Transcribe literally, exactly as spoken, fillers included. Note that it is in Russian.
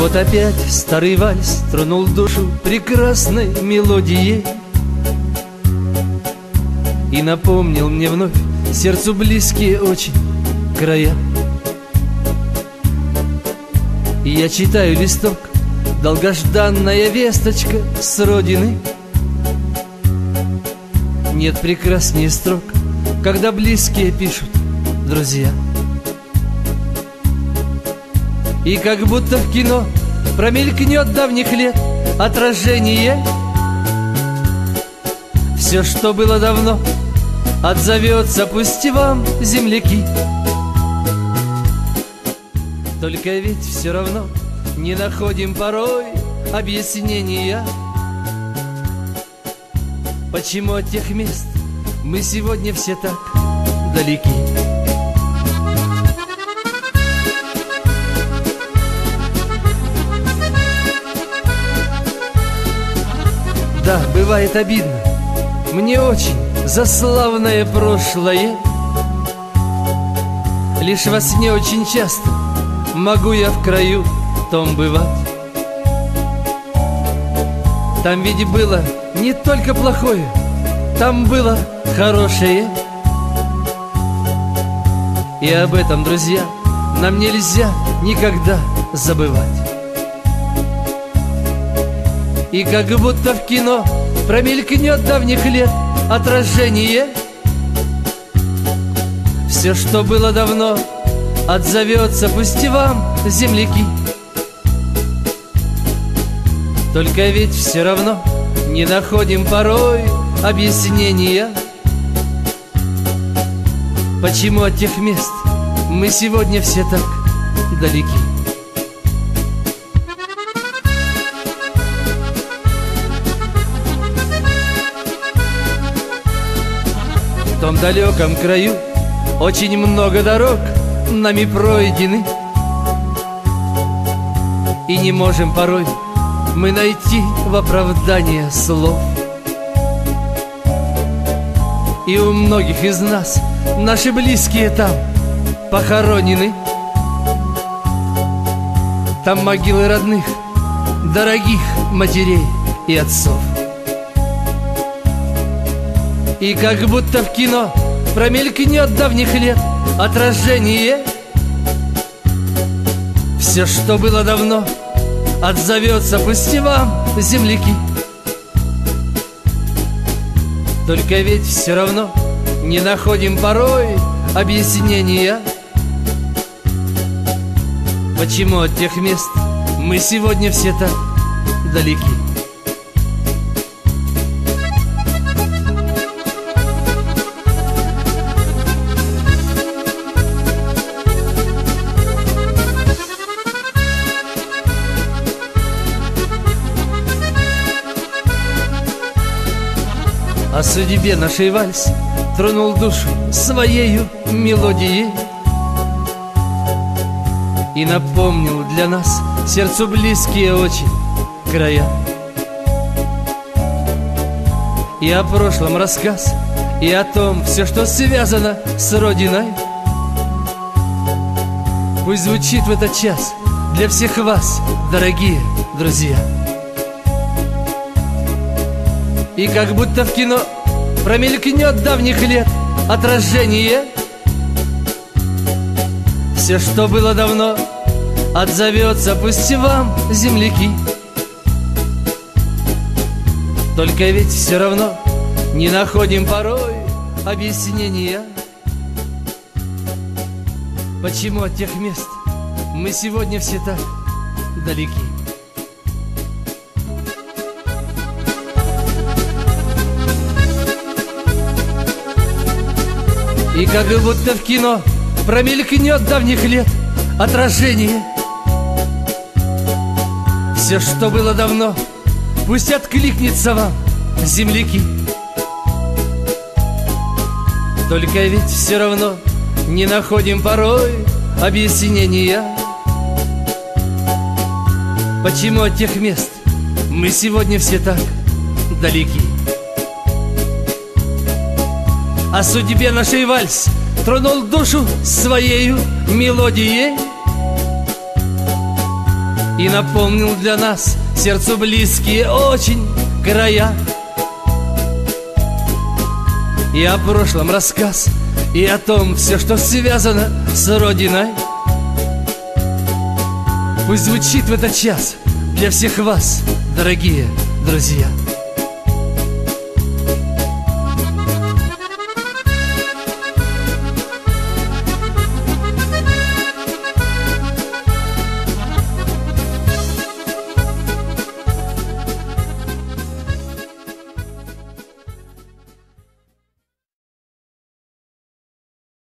Вот опять старый вальс тронул душу прекрасной мелодией и напомнил мне вновь сердцу близкие очень края. И я читаю листок, долгожданная весточка с родины. Нет прекраснее строк, когда близкие пишут друзья. И как будто в кино промелькнет давних лет отражение. Все, что было давно, отзовется, пусть и вам, земляки. Только ведь все равно не находим порой объяснения, почему от тех мест мы сегодня все так далеки. Да, бывает обидно, мне очень за славное прошлое. Лишь во сне очень часто могу я в краю том бывать. Там ведь было не только плохое, там было хорошее. И об этом, друзья, нам нельзя никогда забывать. И как будто в кино промелькнет давних лет отражение. Все, что было давно, отзовется, пусть и вам, земляки. Только ведь все равно не находим порой объяснения, почему от тех мест мы сегодня все так далеки. В том далеком краю очень много дорог нами пройдены, и не можем порой мы найти в оправдание слов. И у многих из нас наши близкие там похоронены. Там могилы родных, дорогих матерей и отцов. И как будто в кино промелькнет давних лет отражение. Все, что было давно, отзовется, пусть и вам, земляки. Только ведь все равно не находим порой объяснения, почему от тех мест мы сегодня все так далеки. О судьбе нашей вальс тронул душу своею мелодией и напомнил для нас сердцу близкие очень края. И о прошлом рассказ, и о том все, что связано с родиной, пусть звучит в этот час для всех вас, дорогие друзья. И как будто в кино промелькнет давних лет отражение. Все, что было давно, отзовется, пусть и вам, земляки. Только ведь все равно не находим порой объяснения, почему от тех мест мы сегодня все так далеки. И как будто в кино промелькнет давних лет отражение. Все, что было давно, пусть откликнется вам, земляки. Только ведь все равно не находим порой объяснения, почему от тех мест мы сегодня все так далеки. О судьбе нашей вальс тронул душу своею мелодией и наполнил для нас сердцу близкие очень края. И о прошлом рассказ, и о том все, что связано с Родиной. Пусть звучит в этот час для всех вас, дорогие друзья.